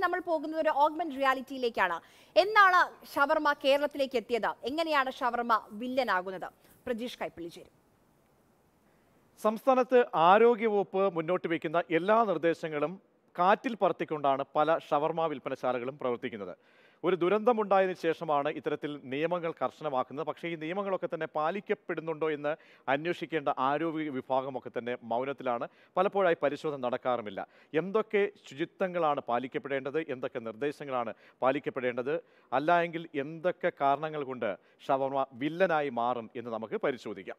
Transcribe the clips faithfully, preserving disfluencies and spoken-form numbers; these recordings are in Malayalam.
നമ്മൾ പോകുന്നത് ഒരു ഓഗ്മെന്റ് റിയാലിറ്റിയിലേക്കാണ്. എന്നാണ് ഷവർമ കേരളത്തിലേക്ക് എത്തിയത്? എങ്ങനെയാണ് ഷവർമ വില്ലനാകുന്നത്? പ്രജീഷ് കൈപ്പള്ളി ചേരും. സംസ്ഥാനത്ത് ആരോഗ്യവകുപ്പ് മുന്നോട്ട് വയ്ക്കുന്ന എല്ലാ നിർദ്ദേശങ്ങളും കാറ്റിൽ പറത്തിക്കൊണ്ടാണ് പല ഷവർമ വിൽപ്പനശാലകളും പ്രവർത്തിക്കുന്നത്. ഒരു ദുരന്തമുണ്ടായതിനു ശേഷമാണ് ഇത്തരത്തിൽ നിയമങ്ങൾ കർശനമാക്കുന്നത്. പക്ഷേ ഈ നിയമങ്ങളൊക്കെ തന്നെ പാലിക്കപ്പെടുന്നുണ്ടോ എന്ന് അന്വേഷിക്കേണ്ട ആരോഗ്യ വിഭാഗമൊക്കെ തന്നെ മൗനത്തിലാണ്. പലപ്പോഴായി പരിശോധന നടക്കാറുമില്ല. എന്തൊക്കെ ശുചിത്വങ്ങളാണ് പാലിക്കപ്പെടേണ്ടത്, എന്തൊക്കെ നിർദ്ദേശങ്ങളാണ് പാലിക്കപ്പെടേണ്ടത്, അല്ല എങ്കിൽ എന്തൊക്കെ കാരണങ്ങൾ കൊണ്ട് ഷവർമ വില്ലനായി മാറും എന്ന് നമുക്ക് പരിശോധിക്കാം.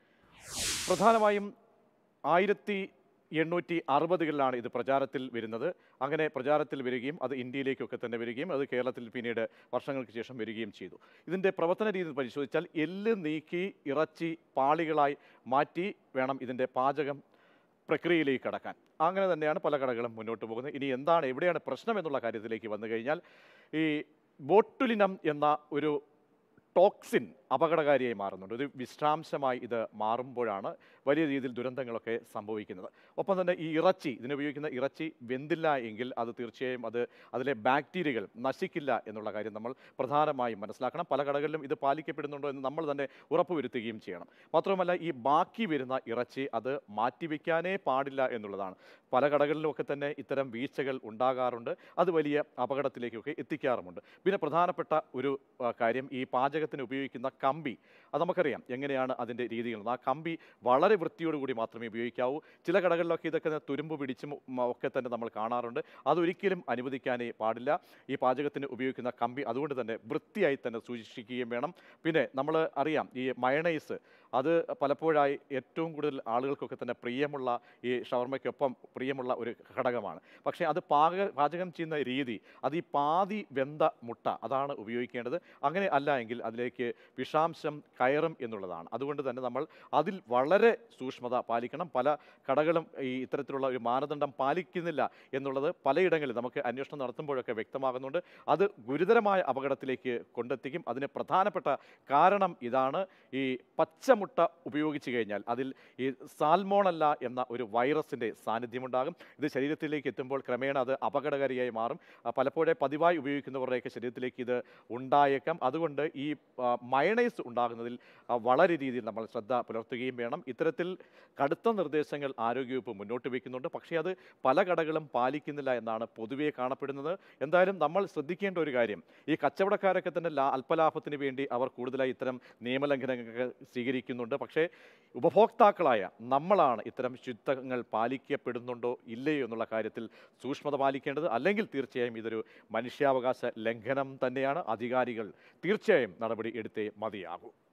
പ്രധാനമായും ആയിരത്തി എണ്ണൂറ്റി അറുപതുകളിലാണ് ഇത് പ്രചാരത്തിൽ വരുന്നത്. അങ്ങനെ പ്രചാരത്തിൽ വരികയും അത് ഇന്ത്യയിലേക്കൊക്കെ തന്നെ വരികയും അത് കേരളത്തിൽ പിന്നീട് വർഷങ്ങൾക്ക് ശേഷം വരികയും ചെയ്തു. ഇതിൻ്റെ പ്രവർത്തന രീതി പരിശോധിച്ചാൽ എല്ല് നീക്കി ഇറച്ചി പാളികളായി മാറ്റി വേണം ഇതിൻ്റെ പാചകം പ്രക്രിയയിലേക്ക് കടക്കാൻ. അങ്ങനെ തന്നെയാണ് പല കടകളും മുന്നോട്ട് പോകുന്നത്. ഇനി എന്താണ് എവിടെയാണ് പ്രശ്നം എന്നുള്ള കാര്യത്തിലേക്ക് വന്നു കഴിഞ്ഞാൽ ഈ ബോട്ടുലിനം എന്ന ഒരു ടോക്സിൻ അപകടകാരിയായി മാറുന്നുണ്ട്. ഒരു വിഷാംശമായി ഇത് മാറുമ്പോഴാണ് വലിയ രീതിയിൽ ദുരന്തങ്ങളൊക്കെ സംഭവിക്കുന്നത്. ഒപ്പം തന്നെ ഈ ഇറച്ചി ഇതിനുപയോഗിക്കുന്ന ഇറച്ചി വെന്തില്ല എങ്കിൽ അത് തീർച്ചയായും അത് അതിലെ ബാക്ടീരിയകൾ നശിക്കില്ല എന്നുള്ള കാര്യം നമ്മൾ പ്രധാനമായും മനസ്സിലാക്കണം. പല കടകളിലും ഇത് പാലിക്കപ്പെടുന്നുണ്ടോ എന്ന് നമ്മൾ തന്നെ ഉറപ്പുവരുത്തുകയും ചെയ്യണം. മാത്രമല്ല ഈ ബാക്കി വരുന്ന ഇറച്ചി അത് മാറ്റിവെക്കാനേ പാടില്ല എന്നുള്ളതാണ്. പല കടകളിലുമൊക്കെ തന്നെ ഇത്തരം വീഴ്ചകൾ ഉണ്ടാകാറുണ്ട്. അത് വലിയ അപകടത്തിലേക്കൊക്കെ എത്തിക്കാറുമുണ്ട്. പിന്നെ പ്രധാനപ്പെട്ട ഒരു കാര്യം ഈ പാചകത്തിന് ഉപയോഗിക്കുന്ന കമ്പി. അത് നമുക്കറിയാം എങ്ങനെയാണ് അതിൻ്റെ രീതികൾ. ആ കമ്പി വളരെ വൃത്തിയോടുകൂടി മാത്രമേ ഉപയോഗിക്കാവൂ. ചില കടകളിലൊക്കെ ഇതൊക്കെ തുരുമ്പ് പിടിച്ചും ഒക്കെ തന്നെ നമ്മൾ കാണാറുണ്ട്. അതൊരിക്കലും അനുവദിക്കാനേ പാടില്ല. ഈ പാചകത്തിന് ഉപയോഗിക്കുന്ന കമ്പി അതുകൊണ്ട് തന്നെ വൃത്തിയായി തന്നെ സൂക്ഷിക്കുകയും വേണം. പിന്നെ നമ്മൾ അറിയാം ഈ മയണൈസ് അത് പലപ്പോഴായി ഏറ്റവും കൂടുതൽ ആളുകൾക്കൊക്കെ തന്നെ പ്രിയമുള്ള ഈ ഷവർമയ്ക്കൊപ്പം പ്രിയമുള്ള ഒരു ഘടകമാണ്. പക്ഷേ അത് പാക പാചകം ചെയ്യുന്ന രീതി അത് ഈ പാതി വെന്ത മുട്ട അതാണ് ഉപയോഗിക്കേണ്ടത്. അങ്ങനെ അല്ല എങ്കിൽ അതിലേക്ക് വിഷാംശം കയറും എന്നുള്ളതാണ്. അതുകൊണ്ട് തന്നെ നമ്മൾ അതിൽ വളരെ സൂക്ഷ്മത പാലിക്കണം. പല കടകളും ഈ ഇത്തരത്തിലുള്ള ഒരു മാനദണ്ഡം പാലിക്കുന്നില്ല എന്നുള്ളത് പലയിടങ്ങളിൽ നമുക്ക് അന്വേഷണം നടത്തുമ്പോഴൊക്കെ വ്യക്തമാകുന്നുണ്ട്. അത് ഗുരുതരമായ അപകടത്തിലേക്ക് കൊണ്ടെത്തിക്കും. അതിന് പ്രധാനപ്പെട്ട കാരണം ഇതാണ്. ഈ പച്ചമുട്ട ഉപയോഗിച്ച് കഴിഞ്ഞാൽ അതിൽ ഈ സാൽമോണല്ല എന്ന ഒരു വൈറസിൻ്റെ സാന്നിധ്യമുണ്ടാകും. ഇത് ശരീരത്തിലേക്ക് എത്തുമ്പോൾ ക്രമേണ അത് അപകടകാരിയായി മാറും. പലപ്പോഴും പതിവായി ഉപയോഗിക്കുന്നവരുടെയൊക്കെ ശരീരത്തിലേക്ക് ഇത് ഉണ്ടായേക്കാം. അതുകൊണ്ട് ഈ മയണൈസ് ഉണ്ടാകുന്നതിൽ വളരെ രീതിയിൽ നമ്മൾ ശ്രദ്ധ പുലർത്തുകയും വേണം. ഇത്തരത്തിൽ കടുത്ത നിർദ്ദേശങ്ങൾ ആരോഗ്യവകുപ്പ് മുന്നോട്ട് വയ്ക്കുന്നുണ്ട്. പക്ഷേ അത് പല കടകളും പാലിക്കുന്നില്ല എന്നാണ് പൊതുവേ കാണപ്പെടുന്നത്. എന്തായാലും നമ്മൾ ശ്രദ്ധിക്കേണ്ട ഒരു കാര്യം ഈ കച്ചവടക്കാരൊക്കെ തന്നെ അല്പലാഭത്തിന് വേണ്ടി അവർ കൂടുതലായി ഇത്തരം നിയമലംഘനങ്ങൾ സ്വീകരിക്കുന്നുണ്ട്. പക്ഷേ ഉപഭോക്താക്കളായ നമ്മളാണ് ഇത്തരം ശുചിത്വങ്ങൾ പാലിക്കപ്പെടുന്നുണ്ടോ ഇല്ലയോ എന്നുള്ള കാര്യത്തിൽ സൂക്ഷ്മത പാലിക്കേണ്ടത്. അല്ലെങ്കിൽ തീർച്ചയായും ഇതൊരു മനുഷ്യാവകാശ ലംഘനം തന്നെയാണ്. അധികാരികൾ തീർച്ചയായും നടപടി എടുത്തേ മതിയാകൂ.